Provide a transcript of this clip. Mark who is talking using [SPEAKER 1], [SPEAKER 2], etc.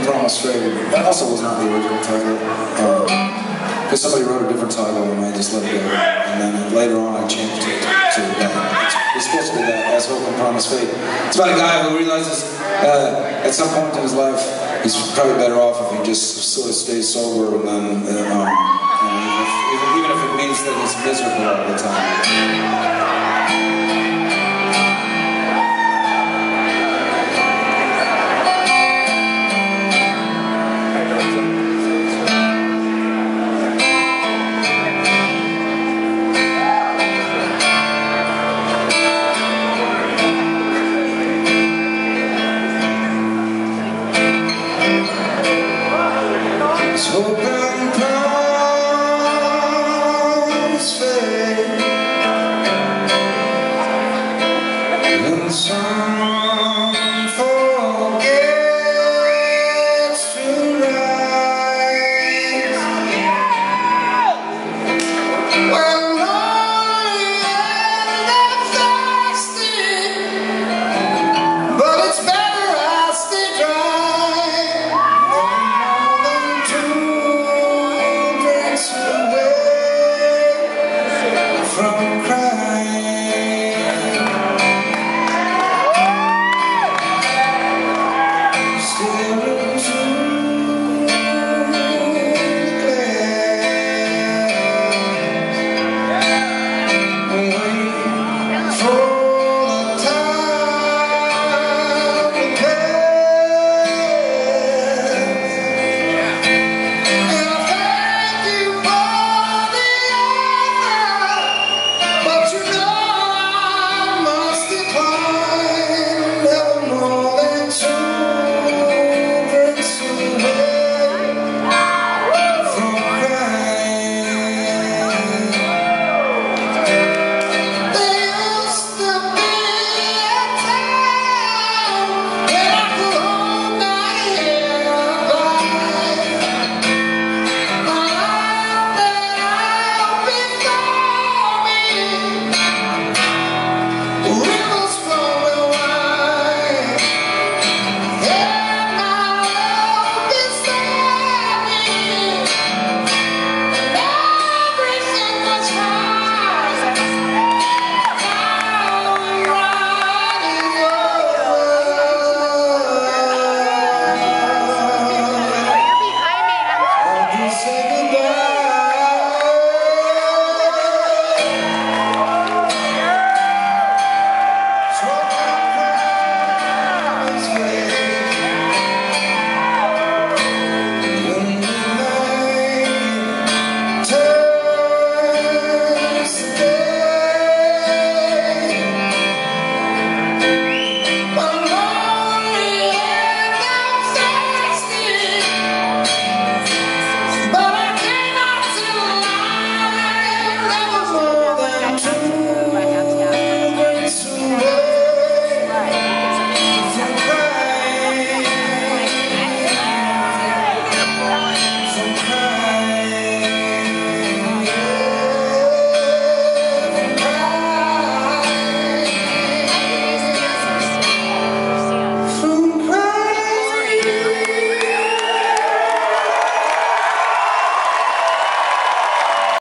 [SPEAKER 1] Promised Fate. That also was not the original title. Because somebody wrote a different title and I just let it go. And then later on I changed it to that. It's supposed to be that, As Hope and Promised Fate. It's about a guy who realizes at some point in his life he's probably better off if he just sort of stays sober and then, even if it means that he's miserable all the time. Hope and promise fade, and someone forgets to rise. When lonely and I'm thirsty, but it's better I stay dry. From crying, staring into